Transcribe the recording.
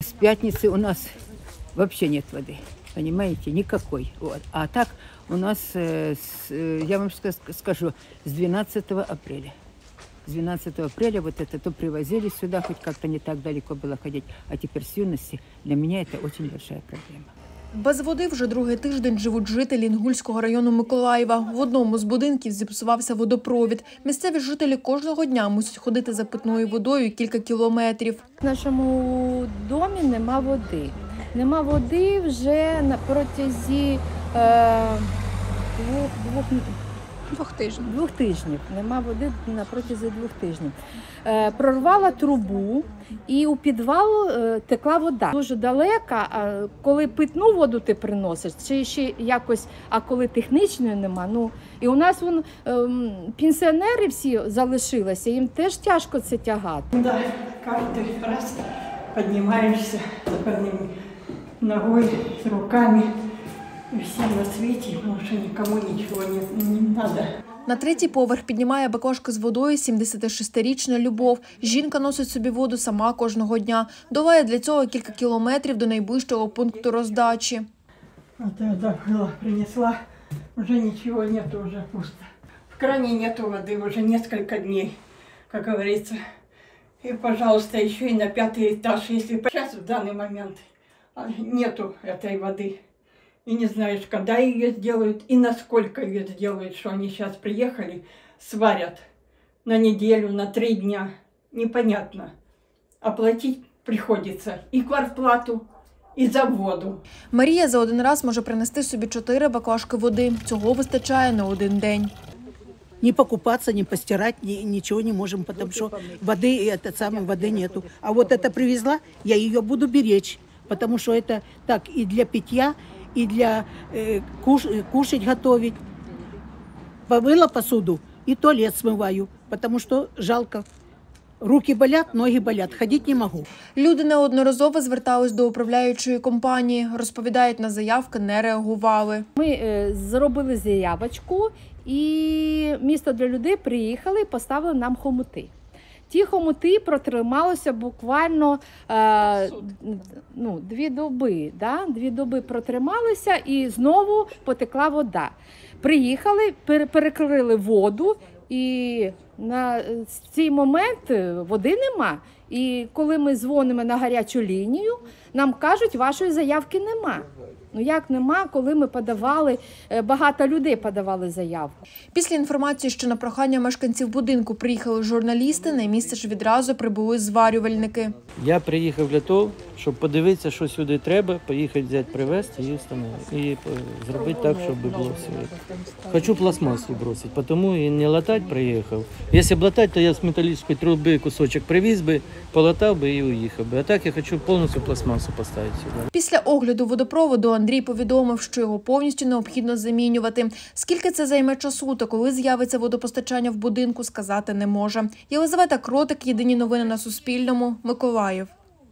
С пятницы у нас вообще нет воды, понимаете, никакой. Вот. А так у нас, я вам скажу, с 12 апреля. С 12 апреля вот это то привозили сюда, хоть как-то не так далеко было ходить, а теперь с юности для меня это очень большая проблема. Без води вже другий тиждень живуть жителі Інгульського району Миколаєва. В одному з будинків зіпсувався водопровід. Місцеві жителі кожного дня мусять ходити за питною водою кілька кілометрів. В нашому домі нема води. Нема води вже на протязі двох тижнів. Нема води на протязі 2 тижнів. Прорвала трубу і у підвал текла вода. Дуже далека, а коли питну воду ти приносиш, чи ще якось, а коли технічної нема. Ну, і у нас пенсіонери всі залишилися, їм теж тяжко це тягати. Да, кожен раз піднімаєшся запальною ногою, з руками. І всім на світі, може нікому нічого не треба. На третій поверх піднімає баклажки з водою 76-річна Любов. Жінка носить собі воду сама кожного дня. Долає для цього кілька кілометрів до найближчого пункту роздачі. Вот я добыла, принесла, уже ничего нету, уже пусто. В кране нету воды уже несколько дней, как говорится. И, пожалуйста, еще и на 5-й этаж, если сейчас в данный момент нету этой воды. И не знаешь, когда ее сделают и насколько ее сделают, что они сейчас приехали, сварят на неделю, на 3 дня. Непонятно. Оплатить приходится и квартплату, і за воду. Марія за один раз може принести собі 4 баклажки води. Цього вистачає на один день. Не покупаться, не постирать, ничего не можем, потому что воды нету. А вот это привезла, я ее буду беречь, потому что это так и для питья, и для кушать готовить. Помыла посуду и туалет смываю, потому что жалко. Руки болять, ноги болять, ходити не можу. Люди неодноразово звертались до управляючої компанії. Розповідають, на заявки не реагували. Ми зробили заявочку, і місто для людей приїхали і поставили нам хомути. Ті хомути протрималися буквально 2 доби. Да? 2 доби протрималися і знову потекла вода. Приїхали, перекрили воду, і на цей момент води нема. І коли ми дзвонимо на гарячу лінію, нам кажуть, вашої заявки нема. Ну як нема, коли ми подавали, багато людей подавали заявку. Після інформації, що на прохання мешканців будинку приїхали журналісти, на місце ж відразу прибули зварювальники. Я приїхав для того, щоб подивитися, що сюди треба, поїхати взяти, привезти і встановити. І зробити так, щоб було все. Хочу пластмасу бросити, тому і не латати приїхав. Якщо б латати, то я з металічної труби кусочок привіз би, полатав би і уїхав би. А так я хочу повністю пластмасу поставити сюди. Після огляду водопроводу Андрій повідомив, що його повністю необхідно замінювати. Скільки це займе часу та коли з'явиться водопостачання в будинку, сказати не може. Єлизавета Кротик, Єдині новини на Суспільному, Миколаїв.